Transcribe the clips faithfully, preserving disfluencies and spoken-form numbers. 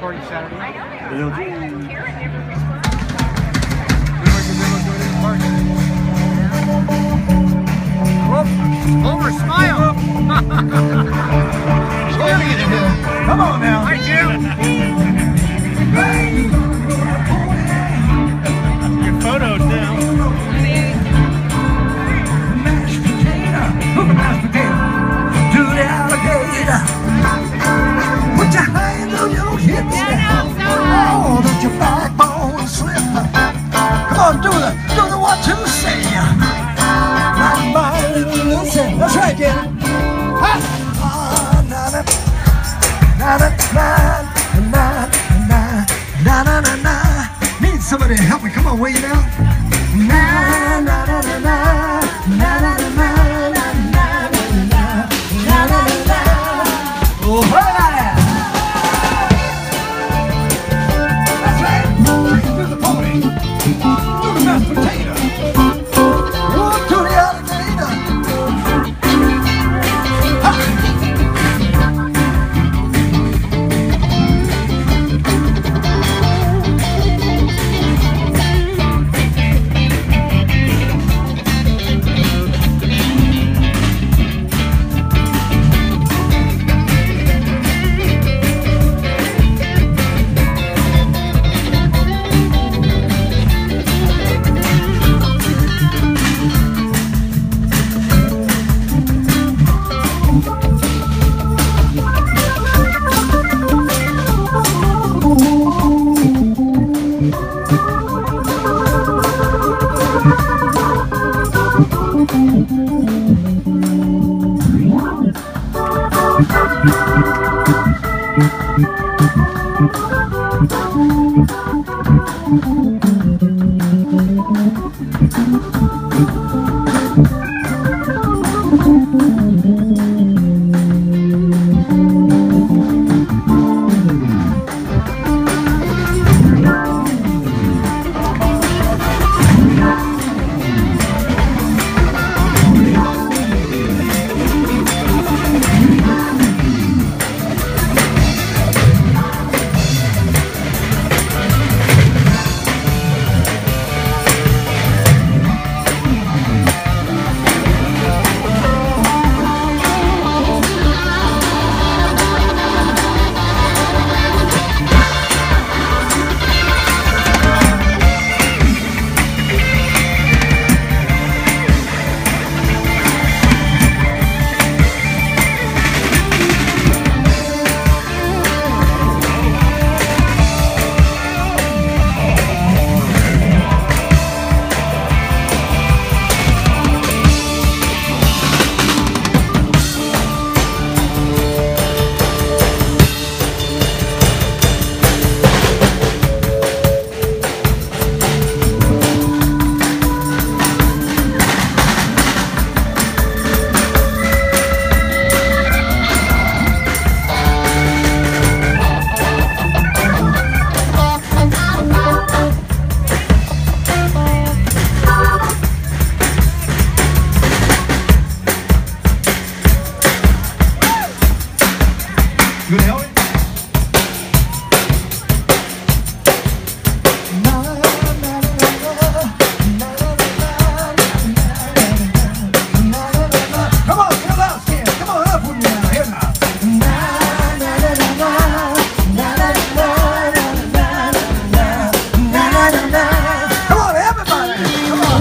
party Saturday. I know they are. They'll I do. know Karen never responds. Whoop. Over, smile. Come on now. Hi, Jim. Your photos now. Mashed potato. Mashed potato. Do the alligator. Put your hands on your hips now. Oh, let your backbone slip. Come on, do the, do the one, two, say. My, my little say. That's right, kid. Ha! Ah, na na na na na na na na na. Need somebody to help me. Come on, wait now. Na na na na na na na na na na na na na. Oh, hey! That's right. Do the pony. Do the mashed potato. Walk to the alligator. Ha! Good help? Come on, fill out, Stan. Come on, up with me now. Here now. Come on, everybody. Come on.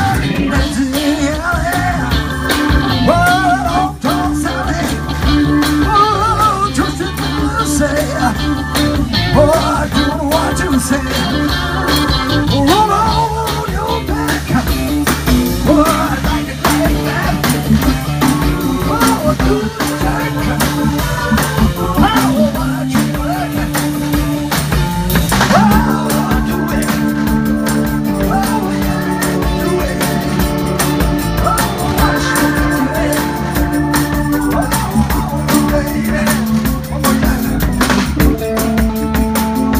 Well, don't talk silly. Oh, just to say. Oh, I don't want to say. Roll on your back. Oh, I like it like that. Oh, do the jack. Oh, what you like. Oh, do it. Oh, yeah, do it. Oh, watch you do it. Oh, baby. One more time.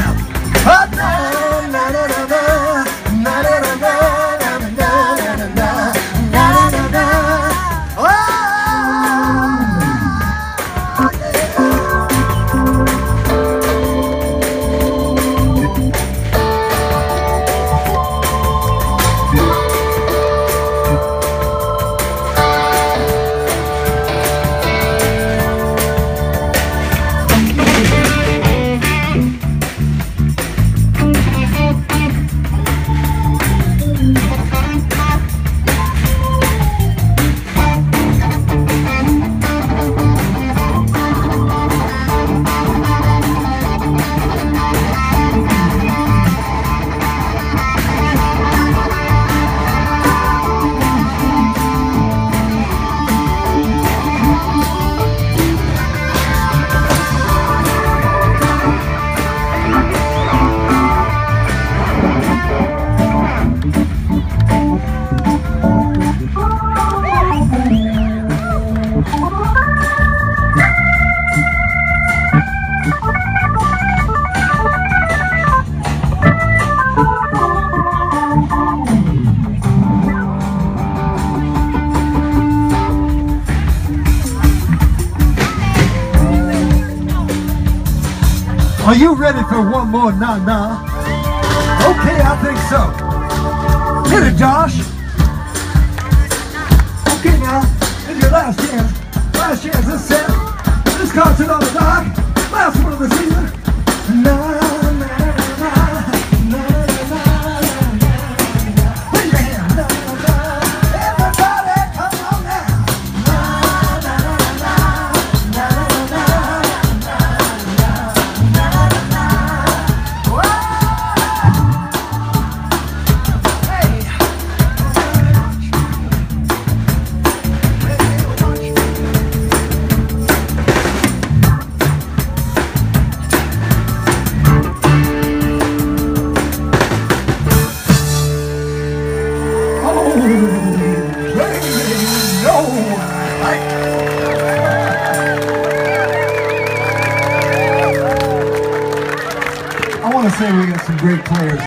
Are you ready for one more na-na? Okay, I think so. Hit it, Josh. Okay, now, it's your last chance. Last chance, this set. This concert on the dock. Last one of the season. Na, na, na, na, na, na, na, na. Put your hand. Na, na, na. Everybody, come on now. Na, na, na, na, na, na, na, na, na. I want to say we got some great players.